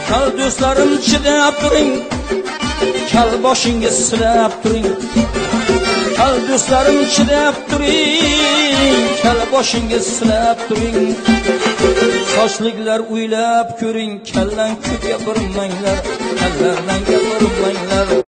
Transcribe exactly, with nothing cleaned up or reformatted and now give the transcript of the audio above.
Kal do'stlarim chidab turing, kal boshingiz silab turing. Kal do'stlarim chidab turing, kal boshingiz silab turing. Sochliklar o'ylab ko'ring, kallang ko'kka burmanglar, kallardan gapirmanglar.